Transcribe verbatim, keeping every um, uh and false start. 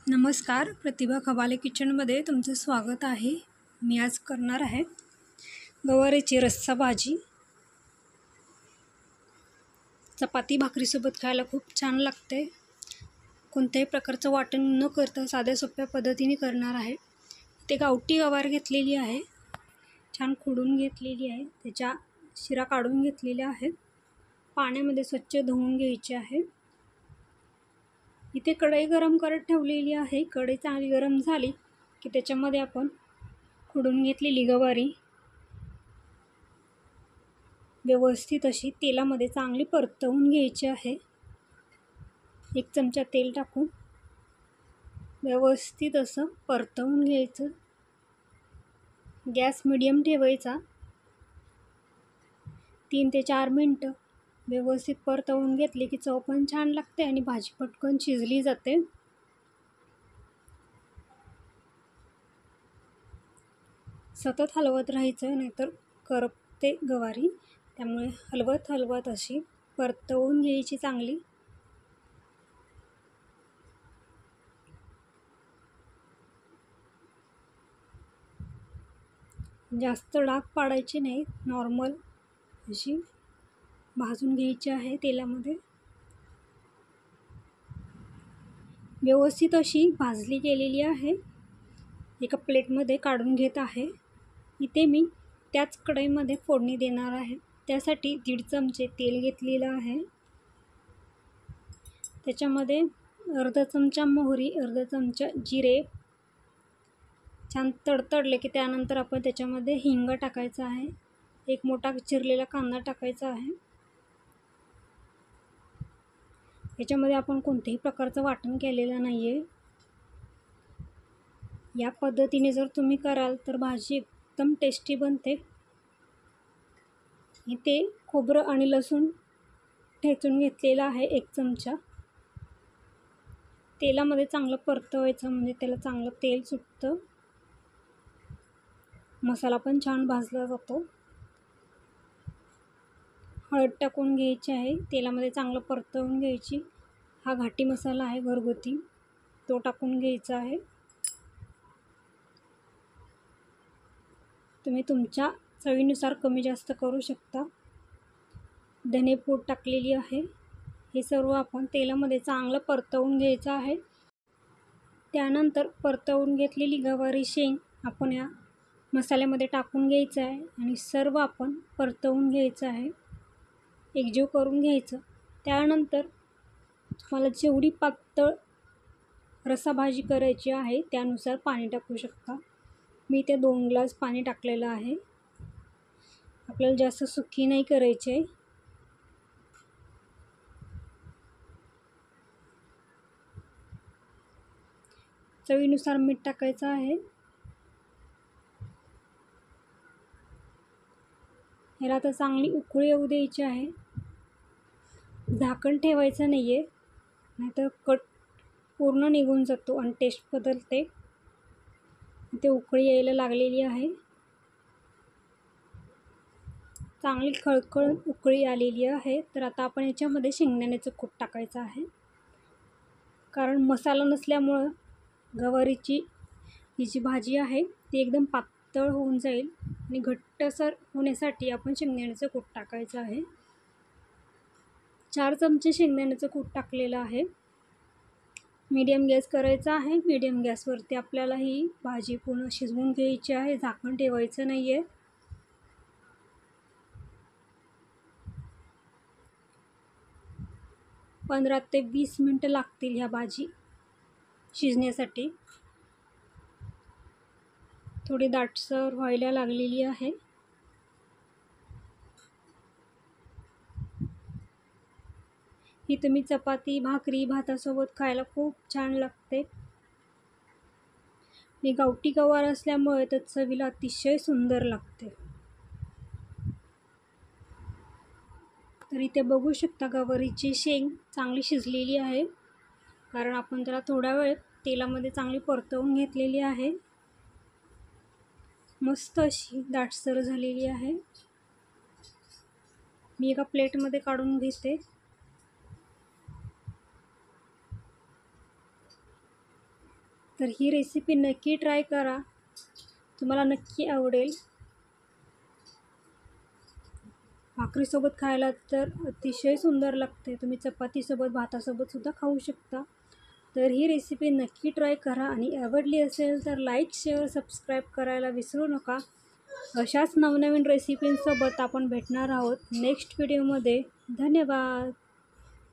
नमस्कार, प्रतिभा खबाले किचनमध्ये तुमचं स्वागत आहे. मी आज करणार आहे गवारीची रस्सा भाजी. चपाती भाकरीसोबत खायला खूप छान लागते. कोणत्याही प्रकारचं वाटण न करता साध्या सोप्या पद्धतीने करणार आहे. ते गावठी गवार घेतलेली आहे, छान खोडून घेतलेली आहे, त्याच्या शिरा काढून घेतलेल्या आहेत, पाण्यामध्ये स्वच्छ धुवून घ्यायचे आहे. इथे कढई गरम करत ठेवलेली आहे. कढई चांगली गरम झाली की त्याच्यामध्ये आपण खोडून घेतलेली गवारी व्यवस्थित अशी तेलामध्ये चांगली परतवून घ्यायची आहे. एक चमचा तेल टाकून व्यवस्थित असं परतवून घ्यायचं. गॅस मीडियम ठेवायचा. तीन ते चार मिनटं व्यवस्थित परतवून घेतली की चव पण छान लागते आणि भाजी पटकन शिजली जाते. सतत हलवत राहायचं, नाहीतर करपते गवारी. त्यामुळे हलवत हलवत अशी परतवून घ्यायची चांगली. जास्त डाग पाडायचे नाही, नॉर्मल अशी भाजून घ्यायची आहे तेलामध्ये. व्यवस्थित अशी भाजली गेलेली आहे. एका प्लेटमध्ये काढून घेत आहे. इथे मी त्याच कढईमध्ये फोडणी देणार आहे. त्यासाठी दीड चमचे तेल घेतलेलं आहे. त्याच्यामध्ये अर्धा चमचा मोहरी, अर्धा चमचा जिरे छान तडतडले की त्यानंतर आपण त्याच्यामध्ये हिंग टाकायचं आहे. एक मोठा चिरलेला कांदा टाकायचा आहे. याच्यामध्ये आपण कोणत्याही प्रकारचं वाटण केलेलं नाही आहे. या पद्धतीने जर तुम्ही कराल तर भाजी एकदम टेस्टी बनते. इथे खोबरं आणि लसूण ठेचून घेतलेला आहे एक चमचा. तेलामध्ये चांगलं परतवायचं, म्हणजे त्याला चांगलं तेल सुटतं. मसाला पण छान भाजला जातो. हळद टाकून घ्यायची आहे. तेलामध्ये चांगलं परतवून घ्यायची. हा घाटी मसाला आहे घरगुती, तो टाकून घ्यायचा आहे. तुम्ही तुमच्या चवीनुसार कमी जास्त करू शकता. धनेपूड टाकलेली आहे. हे सर्व आपण तेलामध्ये चांगलं परतवून घ्यायचं आहे. त्यानंतर परतवून घेतलेली गवारी शेंग आपण या मसाल्यामध्ये टाकून घ्यायचं आहे आणि सर्व आपण परतवून घ्यायचं आहे, एकजीव करून घ्यायचं. त्यानंतर तुम्हाला जेवढी पातळ रस्सा भाजी करायची आहे त्यानुसार पाणी टाकू शकता. मी ते दोन ग्लास पाणी टाकलेलं आहे. आपल्याला जास्त सुकी नाही करायचे. चवीनुसार मीठ टाकायचं आहे. ह्याला आता चांगली उकळी येऊ द्यायची आहे. झाकण ठेवायचं नाही आहे, नाहीतर कट पूर्ण निघून जातो आणि टेस्ट बदलते. इथे उकळी यायला लागलेली आहे. चांगली खळखळ उकळी आलेली आहे. तर आता आपण याच्यामध्ये शेंगदाण्याचं कूट टाकायचं आहे. कारण मसाला नसल्यामुळं गवारीची ही जी भाजी आहे ती एकदम पातळ होऊन जाईल आणि घट्टसर होण्यासाठी आपण शेंगदाण्याचं कूट टाकायचं आहे. चार चमचे शेंगदाण्याचं कूट टाकलेलं आहे. मीडियम गॅस करायचा आहे. मीडियम गॅसवरती आपल्याला ही भाजी पूर्ण शिजवून घ्यायची आहे. झाकण ठेवायचं नाही आहे. पंधरा ते वीस मिनटं लागतील ह्या भाजी शिजण्यासाठी. थोडी दाटसर व्हायला लागलेली आहे. ही तुम्ही चपाती भाकरी भातासोबत खायला खूप छान लागते. आणि गावठी गवार असल्यामुळे तर चवीला अतिशय सुंदर लागते. तर इथे बघू शकता गवारीची शेंग चांगली शिजलेली आहे, कारण आपण त्याला थोडा वेळ तेलामध्ये चांगली परतवून घेतलेली आहे. मस्त अशी दाटसर झालेली आहे. मी एका प्लेटमध्ये काढून घेते. तर ही रेसिपी नक्की ट्राय करा, तुम्हाला नक्की आवडेल. भाकरीसोबत खायला तर अतिशय सुंदर लागते. तुम्ही चपातीसोबत भातासोबतसुद्धा खाऊ शकता. तर ही रेसिपी नक्की ट्राय करा आणि आवडली असेल तर लाईक शेअर सबस्क्राईब करायला विसरू नका. अशाच नवनवीन रेसिपींसोबत आपण भेटणार आहोत नेक्स्ट व्हिडिओमध्ये. धन्यवाद.